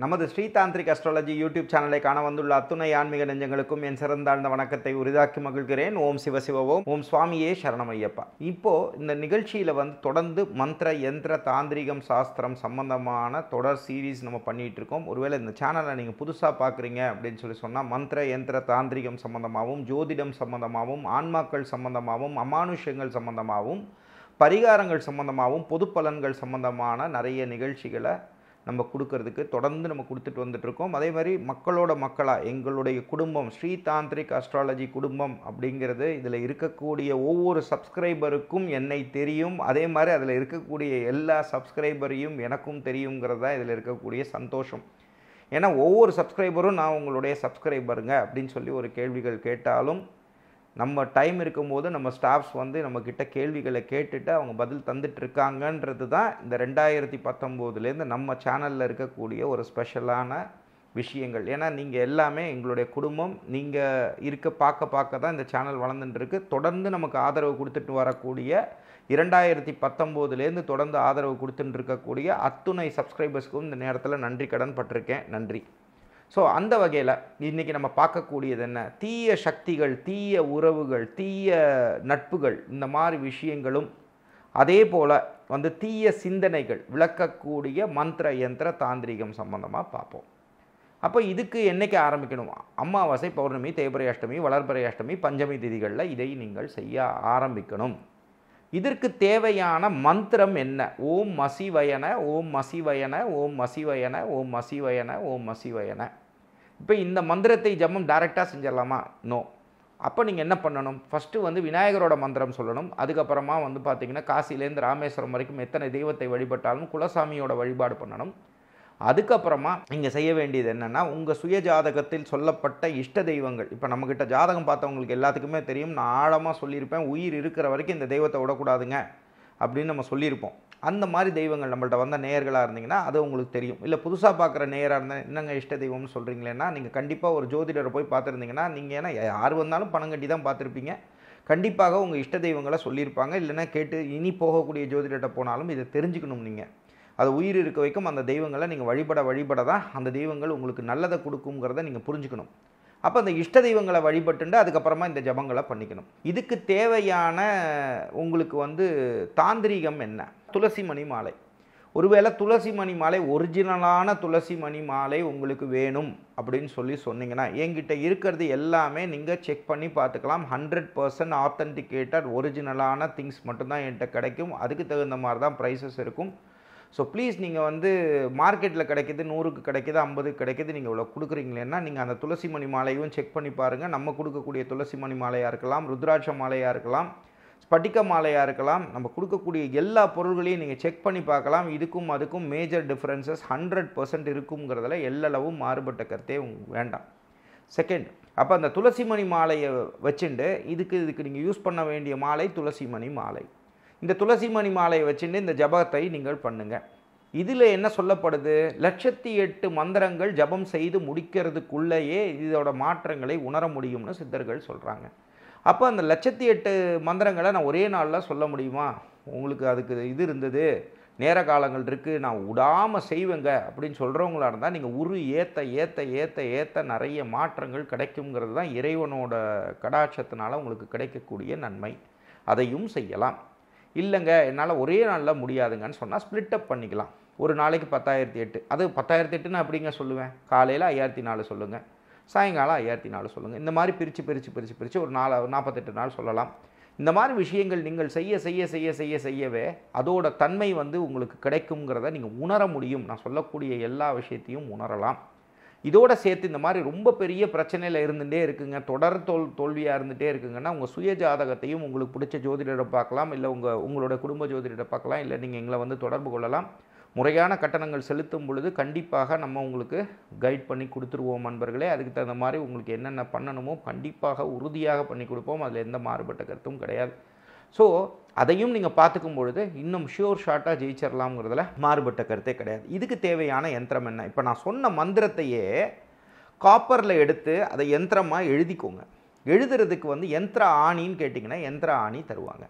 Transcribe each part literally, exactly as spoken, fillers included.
நமது Sri tantric astrology YouTube சேனலை காண வந்துள்ள அத்துணை ஆன்மீக நெஞ்சங்களுக்கும் என் சிறந்தாழ்ந்த வணக்கத்தை உரிதாக்கி மகிழ்கிறேன். ஓம் சிவ சிவவோம். ஓம் சுவாமியே சரணமையப்பா. இப்போ இந்த நிகழ்ச்சியில் வந்து தொடர்ந்து மந்திர யந்திர தாந்திரிகம் சாஸ்திரம் சம்பந்தமான தொடர் சீரீஸ் நம்ம பண்ணிகிட்டு இருக்கோம். ஒருவேளை இந்த சேனலை நீங்கள் புதுசாக பார்க்குறீங்க அப்படின்னு சொல்லி சொன்னால் மந்திர யந்திர தாந்திரிகம் சம்பந்தமாகவும் ஜோதிடம் சம்பந்தமாகவும் ஆன்மாக்கள் சம்பந்தமாகவும் அமானுஷ்யங்கள் சம்பந்தமாகவும் பரிகாரங்கள் சம்பந்தமாகவும் பொது பலன்கள் சம்பந்தமான நிறைய நிகழ்ச்சிகளை நம்ம கொடுக்கறதுக்கு தொடர்ந்து நம்ம கொடுத்துட்டு வந்துட்டுருக்கோம். அதே மாதிரி மக்களோட மக்களாக எங்களுடைய குடும்பம் ஸ்ரீ தாந்திரிக் அஸ்ட்ராலஜி குடும்பம் அப்படிங்கிறது இதில் இருக்கக்கூடிய ஒவ்வொரு சப்ஸ்கிரைபருக்கும் என்னை தெரியும். அதே மாதிரி அதில் இருக்கக்கூடிய எல்லா சப்ஸ்கிரைபரையும் எனக்கும் தெரியுங்கிறது தான் இதில் இருக்கக்கூடிய சந்தோஷம். ஏன்னா ஒவ்வொரு சப்ஸ்கிரைபரும் நான் உங்களுடைய சப்ஸ்கிரைபருங்க அப்படின்னு சொல்லி ஒரு கேள்விகள் கேட்டாலும் நம்ம டைம் இருக்கும்போது நம்ம ஸ்டாஃப்ஸ் வந்து நம்மக்கிட்ட கேள்விகளை கேட்டுட்டு அவங்க பதில் தந்துட்டுருக்காங்கன்றது தான் இந்த ரெண்டாயிரத்தி பத்தொம்போதுலேருந்து நம்ம சேனலில் இருக்கக்கூடிய ஒரு ஸ்பெஷலான விஷயங்கள். ஏன்னா நீங்கள் எல்லாமே எங்களுடைய குடும்பம், நீங்கள் இருக்க பார்க்க பார்க்க தான் இந்த சேனல் வளர்ந்துட்டுருக்கு. தொடர்ந்து நமக்கு ஆதரவு கொடுத்துட்டு வரக்கூடிய இரண்டாயிரத்தி பத்தொம்போதுலேருந்து தொடர்ந்து ஆதரவு கொடுத்துட்டு இருக்கக்கூடிய அத்துணை சப்ஸ்கிரைபர்ஸ்க்கும் இந்த நேரத்தில் நன்றி கடன் பட்டிருக்கேன். நன்றி. ஸோ அந்த வகையில் இன்றைக்கி நம்ம பார்க்கக்கூடியது என்ன, தீய சக்திகள், தீய உறவுகள், தீய நட்புகள், இந்த மாதிரி விஷயங்களும் அதே போல் வந்து தீய சிந்தனைகள் விளக்கக்கூடிய மந்திர யந்திர தாந்திரிகம் சம்பந்தமாக பார்ப்போம். அப்போ இதுக்கு என்றைக்கு ஆரம்பிக்கணும்? அமாவாசை, பௌர்ணமி, தேய்பிறை அஷ்டமி, வளர்பிறை அஷ்டமி, பஞ்சமி திதிகளில் இதை நீங்கள் செய்ய ஆரம்பிக்கணும். இதற்கு தேவையான மந்திரம் என்ன? ஓம் மசிவயன, ஓம் மசிவயன, ஓம் மசிவயன, ஓம் மசிவயன, ஓம் மசிவயன. இப்போ இந்த மந்திரத்தை ஜபம் டைரெக்டாக செஞ்சிடலாமா? நோ. அப்போ நீங்கள் என்ன பண்ணணும்? ஃபஸ்ட்டு வந்து விநாயகரோட மந்திரம் சொல்லணும். அதுக்கப்புறமா வந்து பார்த்திங்கன்னா காசிலேருந்து ராமேஸ்வரம் வரைக்கும் எத்தனை தெய்வத்தை வழிபட்டாலும் குலசாமியோட வழிபாடு பண்ணணும். அதுக்கப்புறமா நீங்கள் செய்ய வேண்டியது என்னென்னா, உங்கள் சுய ஜாதகத்தில் சொல்லப்பட்ட இஷ்ட தெய்வங்கள். இப்போ நம்மக்கிட்ட ஜாதகம் பார்த்தவங்களுக்கு எல்லாத்துக்குமே தெரியும், நான் ஆழமாக சொல்லியிருப்பேன், உயிர் இருக்கிற வரைக்கும் இந்த தெய்வத்தை விடக்கூடாதுங்க அப்படின்னு நம்ம சொல்லியிருப்போம். அந்த மாதிரி தெய்வங்கள் நம்மள்ட்ட வந்த நேயர்களாக இருந்தீங்கன்னா அது உங்களுக்கு தெரியும். இல்லை புதுசாக பார்க்குற நேயராக இருந்தால் என்னங்க இஷ்ட தெய்வம்னு சொல்கிறீங்களேன்னா, நீங்கள் கண்டிப்பாக ஒரு ஜோதிடரை போய் பார்த்துருந்தீங்கன்னா, நீங்கள் ஏன்னா யார் வந்தாலும் பணம் கட்டி தான் பார்த்துருப்பீங்க, கண்டிப்பாக உங்கள் இஷ்ட தெய்வங்களை சொல்லியிருப்பாங்க. இல்லைன்னா கேட்டு இனி போகக்கூடிய ஜோதிடர்கிட்ட போனாலும் இதை தெரிஞ்சுக்கணும். நீங்கள் அது உயிர் இருக்க வைக்கும் அந்த தெய்வங்களை நீங்கள் வழிபட வழிபட தான் அந்த தெய்வங்கள் உங்களுக்கு நல்லதை கொடுக்குங்கிறத நீங்கள் புரிஞ்சுக்கணும். அப்போ அந்த இஷ்ட தெய்வங்களை வழிபட்டுண்டு அதுக்கப்புறமா இந்த ஜபங்களை பண்ணிக்கணும். இதுக்கு தேவையான உங்களுக்கு வந்து தாந்திரிகம் என்ன? துளசி மணி மாலை. ஒருவேளை துளசி மணி மாலை ஒரிஜினலான துளசி மணி மாலை உங்களுக்கு வேணும் அப்படின்னு சொல்லி சொன்னீங்கன்னா, என்கிட்ட இருக்கிறது எல்லாமே நீங்கள் செக் பண்ணி பார்த்துக்கலாம். ஹண்ட்ரட் பர்சன்ட் ஆத்தென்டிகேட்டட் ஒரிஜினலான திங்ஸ் மட்டும்தான் என்கிட்ட கிடைக்கும். அதுக்கு தகுந்த மாதிரி தான் ப்ரைஸஸ் இருக்கும். ஸோ ப்ளீஸ் நீங்கள் வந்து மார்க்கெட்டில் கிடைக்கிது, நூறுக்கு கிடைக்கிது, ஐம்பதுக்கு கிடைக்கிது, நீங்கள் இவ்வளோ கொடுக்குறீங்களேன்னா நீங்கள் அந்த துளசி மணி மாலையும் செக் பண்ணி பாருங்கள். நம்ம கொடுக்கக்கூடிய துளசி மணி மாலையாக இருக்கலாம், ருத்ராட்ச மாலையாக இருக்கலாம், ஸ்பட்டிக மாலையாக இருக்கலாம், நம்ம கொடுக்கக்கூடிய எல்லா பொருள்களையும் நீங்கள் செக் பண்ணி பார்க்கலாம். இதுக்கும் அதுக்கும் மேஜர் டிஃப்ரென்சஸ் ஹண்ட்ரட் பர்சன்ட் இருக்குங்கிறதுல எல்லளவும் மாறுபட்ட கருத்தே வேண்டாம். செகண்ட், அப்போ அந்த துளசி மணி மாலையை வச்சுட்டு இதுக்கு இதுக்கு நீங்கள் யூஸ் பண்ண வேண்டிய மாலை துளசி மணி மாலை. இந்த துளசி மணி மாலையை வச்சுட்டு இந்த ஜபத்தை நீங்கள் பண்ணுங்கள். இதில் என்ன சொல்லப்படுது? லட்சத்தி எட்டு மந்திரங்கள் ஜபம் செய்து முடிக்கிறதுக்குள்ளேயே இதோட மாற்றங்களை உணர முடியும்னு சித்தர்கள் சொல்கிறாங்க. அப்போ அந்த லட்சத்தி எட்டு மந்திரங்களை நான் ஒரே நாளில் சொல்ல முடியுமா? உங்களுக்கு அதுக்கு இது இருந்தது, நேர காலங்கள் இருக்குது, நான் விடாமல் செய்வேங்க அப்படின்னு சொல்கிறவங்களா இருந்தால் நீங்கள் உரு ஏற்ற ஏற்ற ஏற்ற ஏற்ற நிறைய மாற்றங்கள் கிடைக்குங்கிறது தான் இறைவனோட கடாட்சத்தினால உங்களுக்கு கிடைக்கக்கூடிய நன்மை. அதையும் செய்யலாம். இல்லைங்க என்னால் ஒரே நாளில் முடியாதுங்கன்னு சொன்னால் ஸ்ப்ளிட் அப் பண்ணிக்கலாம். ஒரு நாளைக்கு பத்தாயிரத்தி எட்டு, அது பத்தாயிரத்தி எட்டுன்னு அப்படிங்க சொல்லுவேன். காலையில் ஐயாயிரத்தி நாலு சொல்லுங்கள், சாயங்காலம் ஐயாயிரத்தி நாலு சொல்லுங்கள். இந்த மாதிரி பிரித்து பிரித்து பிரித்து பிரித்து ஒரு நாலு நாற்பத்தெட்டு நாள் சொல்லலாம். இந்த மாதிரி விஷயங்கள் நீங்கள் செய்ய செய்ய செய்ய செய்ய செய்யவே அதோட தன்மை வந்து உங்களுக்கு கிடைக்குங்கிறத நீங்கள் உணர முடியும். நான் சொல்லக்கூடிய எல்லா விஷயத்தையும் உணரலாம். இதோட சேர்த்து இந்த மாதிரி ரொம்ப பெரிய பிரச்சனையில் இருந்துகிட்டே இருக்குங்க, தொடர் தோல் தோல்வியாக இருந்துகிட்டே இருக்குங்கன்னா உங்கள் சுய ஜாதகத்தையும் உங்களுக்கு பிடிச்ச ஜோதிடரை பார்க்கலாம், இல்லை உங்கள் உங்களோட குடும்ப ஜோதிடரை பார்க்கலாம், இல்லை நீங்கள் எங்களை வந்து தொடர்பு கொள்ளலாம். முறையான கட்டணங்கள் செலுத்தும் பொழுது கண்டிப்பாக நம்ம உங்களுக்கு கைட் பண்ணி கொடுத்துருவோம் நண்பர்களே. அதுக்கு தகுந்த மாதிரி உங்களுக்கு என்னென்ன பண்ணணுமோ கண்டிப்பாக உறுதியாக பண்ணி கொடுப்போம். அதில் எந்த மாறுபட்ட கருத்தும் கிடையாது. ஸோ அதையும் நீங்கள் பார்த்துக்கும் பொழுது இன்னும் ஷியோர் ஷார்ட்டாக ஜெயிச்சிடலாம்ங்கிறதுல மாறுபட்ட கருத்தே கிடையாது. இதுக்கு தேவையான யந்திரம் என்ன? இப்போ நான் சொன்ன மந்திரத்தையே காப்பரில் எடுத்து அதை யந்திரமாக எழுதிக்கோங்க. எழுதுறதுக்கு வந்து யந்திர ஆணின்னு கேட்டிங்கன்னா யந்திர ஆணி தருவாங்க.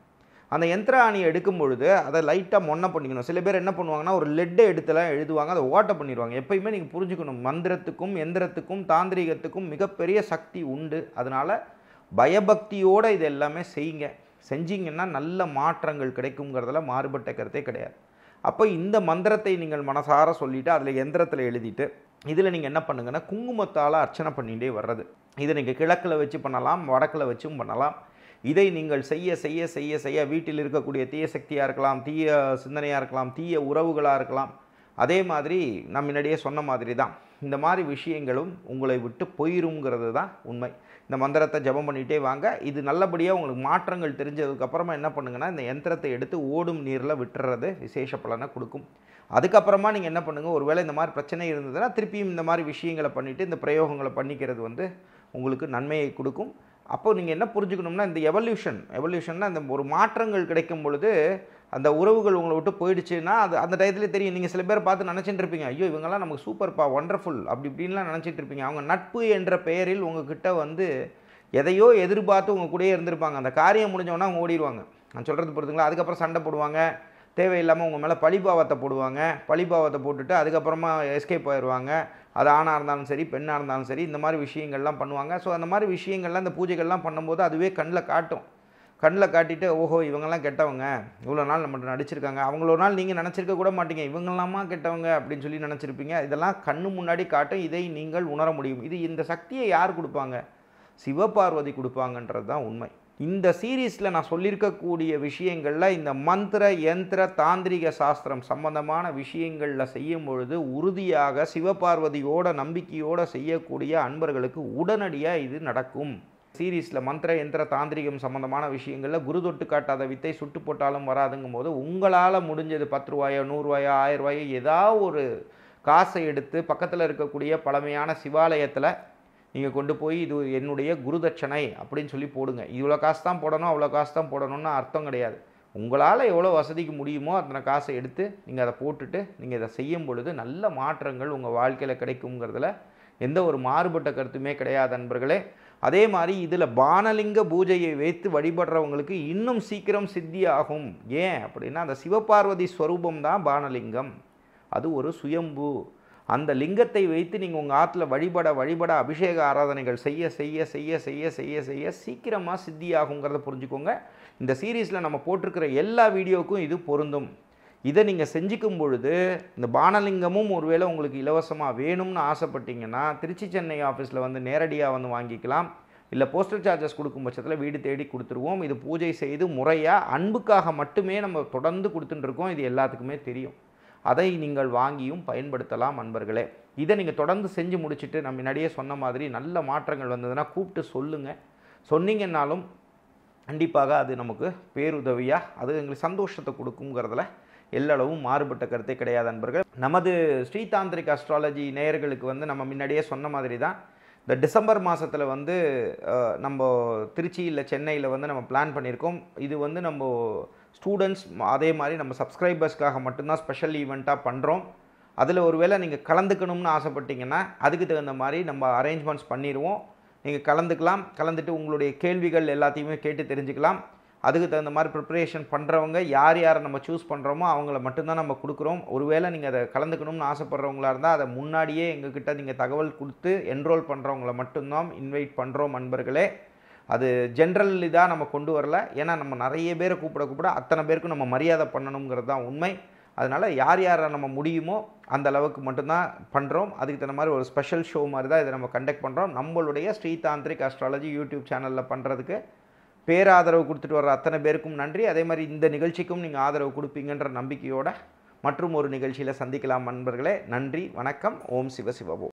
அந்த யந்திர ஆணியை எடுக்கும் பொழுது அதை லைட்டாக மொன்ன பண்ணிக்கணும். சில பேர் என்ன பண்ணுவாங்கன்னா ஒரு லெட்டை எடுத்துலாம் எழுதுவாங்க, அதை ஓட்ட பண்ணிடுவாங்க. எப்பயுமே நீங்கள் புரிஞ்சுக்கணும், மந்திரத்துக்கும் எந்திரத்துக்கும் தாந்திரிகத்துக்கும் மிகப்பெரிய சக்தி உண்டு. அதனால் பயபக்தியோடு இது எல்லாமே செய்யுங்க. செஞ்சிங்கன்னா நல்ல மாற்றங்கள் கிடைக்குங்கிறதுல மாறுபட்ட கருத்தே கிடையாது. அப்போ இந்த மந்திரத்தை நீங்கள் மனசார சொல்லிவிட்டு அதில் எந்திரத்தில் எழுதிட்டு இதில் நீங்கள் என்ன பண்ணுங்கன்னா குங்குமத்தால் அர்ச்சனை பண்ணிகிட்டே வர்றது. இதை நீங்கள் கிழக்கில் வச்சு பண்ணலாம், வடக்கில் வச்சும் பண்ணலாம். இதை நீங்கள் செய்ய செய்ய செய்ய செய்ய வீட்டில் இருக்கக்கூடிய தீய சக்தியாக இருக்கலாம், தீய சிந்தனையாக இருக்கலாம், தீய உறவுகளாக இருக்கலாம். அதே மாதிரி நான் முன்னாடியே சொன்ன மாதிரி தான் இந்த மாதிரி விஷயங்களும் உங்களை விட்டு போயிருங்கிறது தான் உண்மை. இந்த மந்திரத்தை ஜபம் பண்ணிகிட்டே வாங்க. இது நல்லபடியாக உங்களுக்கு மாற்றங்கள் தெரிஞ்சதுக்கப்புறமா என்ன பண்ணுங்கன்னா இந்த யந்திரத்தை எடுத்து ஓடும் நீரில் விட்டுறது விசேஷ பலனை கொடுக்கும். அதுக்கப்புறமா நீங்கள் என்ன பண்ணுங்கள், ஒருவேளை இந்த மாதிரி பிரச்சனை இருந்ததுன்னா திருப்பியும் இந்த மாதிரி விஷயங்களை பண்ணிவிட்டு இந்த பிரயோகங்களை பண்ணிக்கிறது வந்து உங்களுக்கு நன்மையை கொடுக்கும். அப்போ நீங்கள் என்ன புரிஞ்சுக்கணும்னா இந்த எவல்யூஷன் எவல்யூஷன்னா இந்த ஒரு மாற்றங்கள் கிடைக்கும் பொழுது அந்த உறவுகள் உங்களை விட்டு போயிடுச்சுன்னா அது அந்த டயத்துலேயே தெரியும். நீங்கள் சில பேர் பார்த்து நினச்சிட்டு இருப்பீங்க, ஐயோ இவங்கெல்லாம் நமக்கு சூப்பர்ப்பா ஒண்டர்ஃபுல் அப்படி இப்படின்லாம் நினச்சிட்டு இருப்பீங்க. அவங்க நட்பு என்ற பெயரில் உங்ககிட்ட வந்து எதையோ எதிர்பார்த்து உங்கள் கூடயே இருந்திருப்பாங்க. அந்த காரியம் முடிஞ்சவொன்னா அவங்க ஓடிடுவாங்க. நான் சொல்கிறது பொறுத்துங்களா. அதுக்கப்புறம் சண்டை போடுவாங்க, தேவையில்லாமல் உங்கள் மேலே பழிபாவத்தை போடுவாங்க. பழிபாவத்தை போட்டுட்டு அதுக்கப்புறமா எஸ்கேப் ஆயிடுவாங்க. அது ஆணாக இருந்தாலும் சரி பெண்ணாக இருந்தாலும் சரி இந்த மாதிரி விஷயங்கள்லாம் பண்ணுவாங்க. ஸோ அந்த மாதிரி விஷயங்கள்லாம் இந்த பூஜைகள்லாம் பண்ணும்போது அதுவே கண்ணில் காட்டும். கண்ணில் காட்டிட்டு ஓஹோ இவங்கெல்லாம் கெட்டவங்க, இவ்வளோ நாள் நம்மகிட்ட நடிச்சிருக்காங்க, அவங்கள ஒரு நாள் நீங்கள் நினச்சிருக்க கூட மாட்டீங்க, இவங்கெல்லாமா கெட்டவங்க அப்படின்னு சொல்லி நினச்சிருப்பீங்க. இதெல்லாம் கண்ணு முன்னாடி காட்டும். இதை நீங்கள் உணர முடியும். இது இந்த சக்தியை யார் கொடுப்பாங்க? சிவபார்வதி கொடுப்பாங்கன்றது தான் உண்மை. இந்த சீரீஸில் நான் சொல்லியிருக்கக்கூடிய விஷயங்களில் இந்த மந்திர யந்திர தாந்திரிக சாஸ்திரம் சம்பந்தமான விஷயங்களில் செய்யும் பொழுது உறுதியாக சிவபார்வதியோட நம்பிக்கையோடு செய்யக்கூடிய அன்பர்களுக்கு உடனடியாக இது நடக்கும். சீரீஸில் மந்திர யந்திர தாந்திரிகம் சம்பந்தமான விஷயங்களில் குரு தொட்டு காட்டாத வித்தை சுட்டு போட்டாலும் வராதுங்கும் போது உங்களால் முடிஞ்சது பத்து ரூபாயோ நூறுரூவாயோ ஆயிரம் ரூபாயோ ஏதாவது ஒரு காசை எடுத்து பக்கத்தில் இருக்கக்கூடிய பழமையான சிவாலயத்தில் நீங்கள் கொண்டு போய் இது என்னுடைய குருதட்சணை அப்படின்னு சொல்லி போடுங்க. இவ்வளோ காசு தான் போடணும் அவ்வளோ காசு தான் போடணும்னு அர்த்தம் கிடையாது. உங்களால் எவ்வளோ வசதிக்கு முடியுமோ அத்தனை காசை எடுத்து நீங்கள் அதை போட்டுட்டு நீங்கள் இதை செய்யும் பொழுது நல்ல மாற்றங்கள் உங்கள் வாழ்க்கையில் கிடைக்குங்கிறதுல எந்த ஒரு மாறுபட்ட கருத்துமே கிடையாது நண்பர்களே. அதே மாதிரி இதில் பானலிங்க பூஜையை வைத்து வழிபடுறவங்களுக்கு இன்னும் சீக்கிரம் சித்தி ஆகும். ஏன் அப்படின்னா அந்த சிவபார்வதி ஸ்வரூபம் தான் பானலிங்கம். அது ஒரு சுயம்பு. அந்த லிங்கத்தை வைத்து நீங்கள் உங்கள் ஆற்றுல வழிபட வழிபட அபிஷேக ஆராதனைகள் செய்ய செய்ய செய்ய செய்ய செய்ய செய்ய சீக்கிரமாக சித்தியாகுங்கிறத புரிஞ்சுக்கோங்க. இந்த சீரீஸில் நம்ம போட்டிருக்கிற எல்லா வீடியோவுக்கும் இது பொருந்தும். இதை நீங்கள் செஞ்சுக்கும் பொழுது இந்த பானலிங்கமும் ஒருவேளை உங்களுக்கு இலவசமாக வேணும்னு ஆசைப்பட்டீங்கன்னா திருச்சி சென்னை ஆஃபீஸில் வந்து நேரடியாக வந்து வாங்கிக்கலாம். இல்லை போஸ்டல் சார்ஜஸ் கொடுக்கும் பட்சத்தில் வீடு தேடி கொடுத்துருவோம். இது பூஜை செய்து முறையாக அன்புக்காக மட்டுமே நம்ம தொடர்ந்து கொடுத்துட்டுருக்கோம். இது எல்லாத்துக்குமே தெரியும். அதை நீங்கள் வாங்கியும் பயன்படுத்தலாம் நண்பர்களே. இதை நீங்கள் தொடர்ந்து செஞ்சு முடிச்சுட்டு நம்ம முன்னாடியே சொன்ன மாதிரி நல்ல மாற்றங்கள் வந்ததுன்னா கூப்பிட்டு சொல்லுங்கள். சொன்னீங்கன்னாலும் கண்டிப்பாக அது நமக்கு பேருதவியாக அது எங்களுக்கு சந்தோஷத்தை கொடுக்குங்கிறதுல எல்லளவும் மாறுபட்ட கருத்தே கிடையாது நண்பர்கள். நமது ஸ்ரீ தாந்திரிக் அஸ்ட்ராலஜி நேயர்களுக்கு வந்து நம்ம முன்னாடியே சொன்ன மாதிரி தான் இந்த டிசம்பர் மாதத்தில் வந்து நம்ம திருச்சி இல்லை சென்னையில் வந்து நம்ம பிளான் பண்ணியிருக்கோம். இது வந்து நம்ம ஸ்டூடெண்ட்ஸ் அதே மாதிரி நம்ம சப்ஸ்கிரைபர்ஸ்க்காக மட்டும்தான் ஸ்பெஷல் ஈவெண்ட்டாக பண்ணுறோம். அதில் ஒரு வேளை நீங்கள் கலந்துக்கணும்னு ஆசைப்பட்டீங்கன்னா அதுக்கு தகுந்த மாதிரி நம்ம அரேஞ்ச்மெண்ட்ஸ் பண்ணிடுவோம். நீங்கள் கலந்துக்கலாம். கலந்துட்டு உங்களுடைய கேள்விகள் எல்லாத்தையுமே கேட்டு தெரிஞ்சுக்கலாம். அதுக்கு தகுந்த மாதிரி ப்ரிப்பரேஷன் பண்ணுறவங்க யார் யாரை நம்ம சூஸ் பண்ணுறோமோ அவங்கள மட்டும்தான் நம்ம கொடுக்குறோம். ஒருவேளை நீங்கள் அதை கலந்துக்கணும்னு ஆசைப்பட்றவங்களா இருந்தால் அதை முன்னாடியே எங்ககிட்ட நீங்கள் தகவல் கொடுத்து என்ரோல் பண்ணுறவங்கள மட்டும்தான் இன்வைட் பண்ணுறோம் நண்பர்களே. அது ஜென்ரல் இதாக நம்ம கொண்டு வரல. ஏன்னா நம்ம நிறைய பேரை கூப்பிட கூப்பிட அத்தனை பேருக்கும் நம்ம மரியாதை பண்ணணுங்கிறது தான் உண்மை. அதனால் யார் யாரை நம்ம முடியுமோ அந்த அளவுக்கு மட்டும்தான் பண்ணுறோம். அதுக்கு தகுந்த மாதிரி ஒரு ஸ்பெஷல் ஷோ மாதிரி தான் இதை நம்ம கண்டக்ட் பண்ணுறோம். நம்மளுடைய ஸ்ரீ தாந்திரிக் அஸ்ட்ராலஜி யூடியூப் சேனலில் பண்ணுறதுக்கு பேராதரவு கொடுத்துட்டு வர அத்தனை பேருக்கும் நன்றி. அதே மாதிரி இந்த நிகழ்ச்சிக்கும் நீங்கள் ஆதரவு கொடுப்பீங்கன்ற நம்பிக்கையோடு மற்றும் ஒரு நிகழ்ச்சியில் சந்திக்கலாம் நண்பர்களே. நன்றி, வணக்கம். ஓம் சிவ சிவ ஓம்.